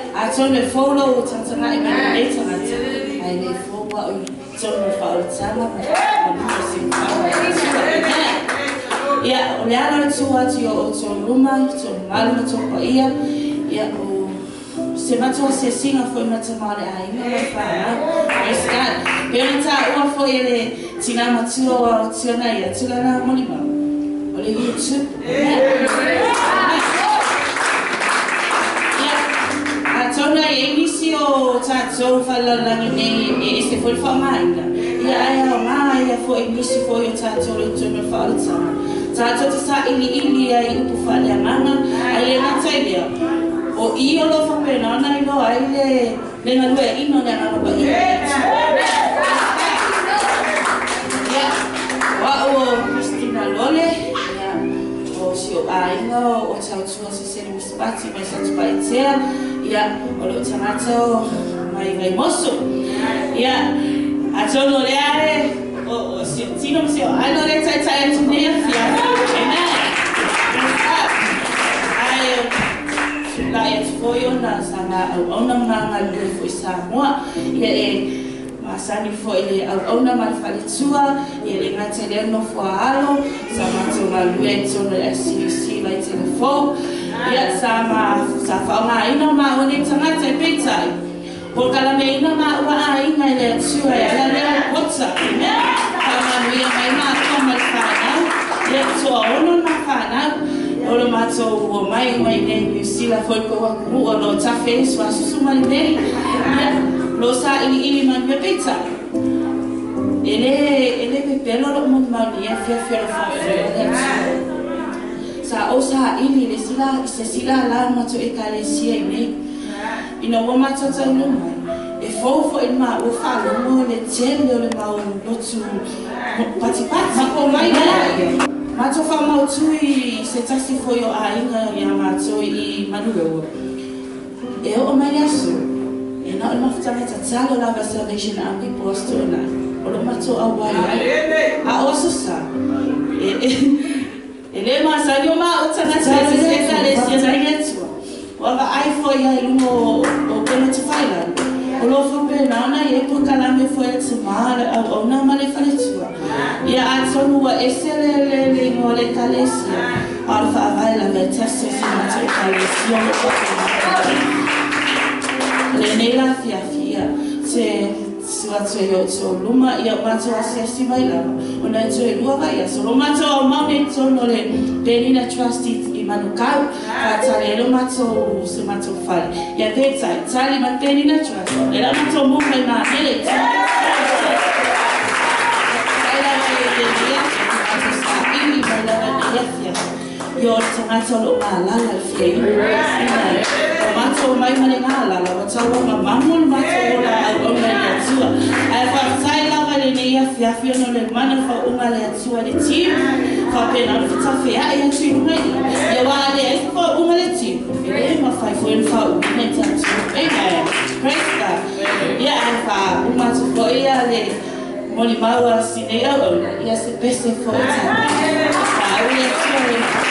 atone follow tanga ina nei tanga ai nei follow atone follow tanga ma sin ia o le ala tua tio o tio luma tio malu tio pa ia o se mato se singa foi mato male ai no fa mas cara eu não tá uma foi ele tinha matio o tio na ia tio na molima o le YouTube Tona e inicio tato falla la nei e se foi famaina ia mai foi inicio foi tato le tona falsa tato ti sa ili ai upu falla manga ai na tsaia o io lo fa pena na ino ai le na lue ino na na ba ia wa o Cristina Lole o si o ai no o tau tua se se mi spazio mai sa spazio ia o lo tamato mai mosso ia a sono le are o si non si ai no le tai tu ne fia la e foi ona sana ona manga le foi Samoa ia masani foi le ona mal falitua ia le ngatele no foalo sama tu malue sono SCC vai telefone ia sama sa fauna ina ma oni tanga te pizza ho kala me ina ma wa ina le tsua ia le whatsa ina kama ia mai ma kama fana ia so ono ma fana olo mato o mai ne New Zealand foi ko ku ono ta face wa susu mai ne lo sa ini man pe pizza ele pe pelo lo mon ma ia fe fa sa osa ini le sila la mato e kalesia nei ina wo mato ta no e fofo e ma o falo mo le tendo le ma o lotu pati ko mai mato fa mau tui se tasi foi o ainga ia mato I manuo e o mai aso e na ma fata ta talo la Salvation Army postona o lo mato a wai a oso sa ele ma sa yo ma o tana se kale se na yetu o va ai foi ai lumo o pelo te faila o lo fa pena na e po kala me foi te mala o na male fale tua ia a sonu wa esele mo le kalesia alfa vai la metesse se na te kalesia le nei la fia se suatu yo so luma ia mato asesi mai la ona so lua vai so mato mau ne so no le penina trusted I manukau a tale lo mato se mato fai ia pezza tali ma penina trust le la mato mo mai ma ele yo tanga lo ala la fie mato mai mane ala la mato ma mamul mato la o mai tua ai fa sai la vale ne ia fia no le mana fa uma le tua de ti fa pena fa fia ia tu mai ia wa le fa uma le ti e ma fa foi fa uma ta tu e praise God ia fa uma tu ko ia le moli mawa sinea ia se pese fo ta ia